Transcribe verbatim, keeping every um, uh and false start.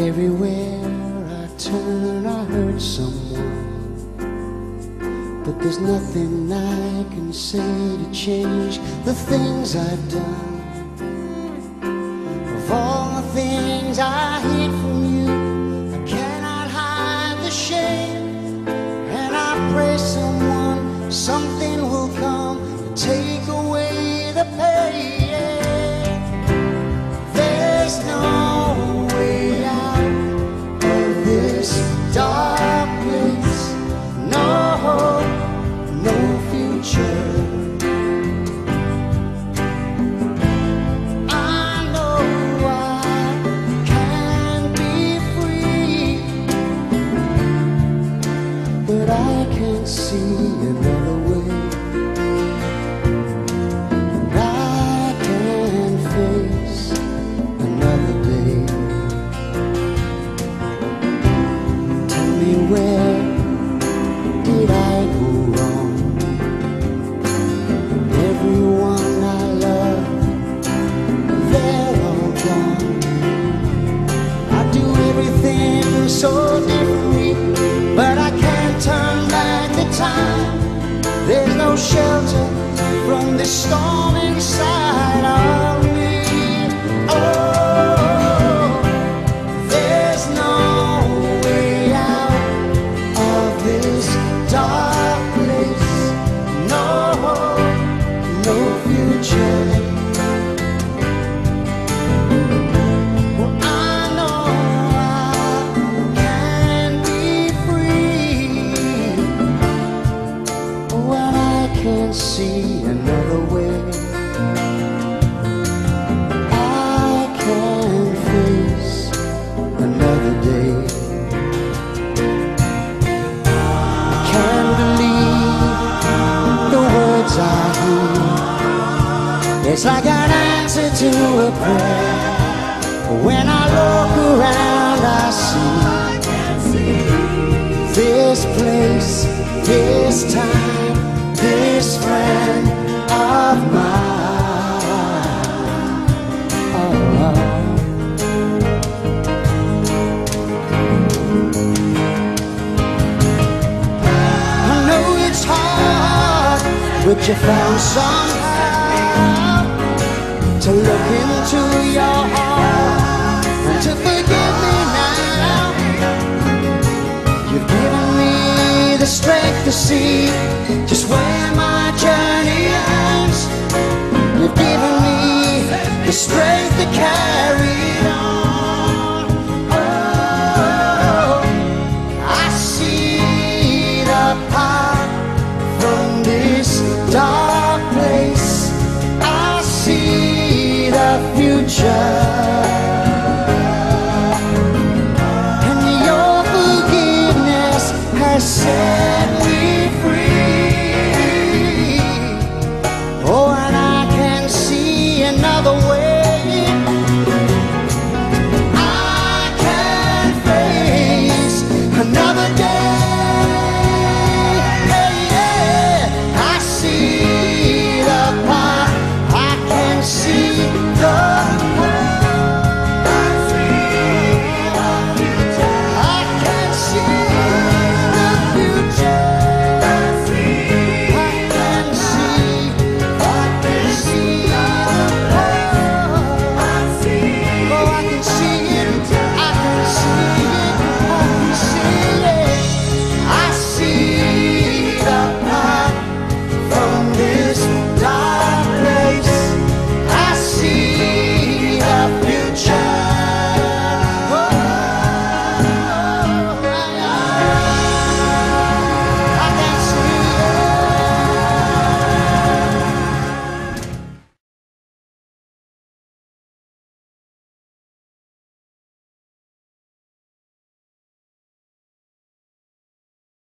Everywhere I turn I hurt someone, but there's nothing I can say to change the things I've done. Of all the things I hid from you, I cannot hide the shame. And I pray someone, something will come to take away the pain. There's no way out of this dark place, no hope, no future. I know I can be free, but I can't see another way. And I can face another day. Tell me, where did I go wrong? Everyone I love, they're all gone. I do everything so differently, but I can't turn back the time. There's no shelter from the storm inside of me. Oh, there's no way out of this dark place, no hope, no future. Well, I know I can be free when I can't see another way. I can face another day. I can't believe the words I hear. It's like an answer to a prayer. When I look around, I see this place, this time, this friend of mine. Oh. I know it's hard, but you found somehow to look into your heart and to forgive me now. You've given me the strength to see just where my journey ends. You've given me the strength to carry on. Oh, I see the path from this dark place. I see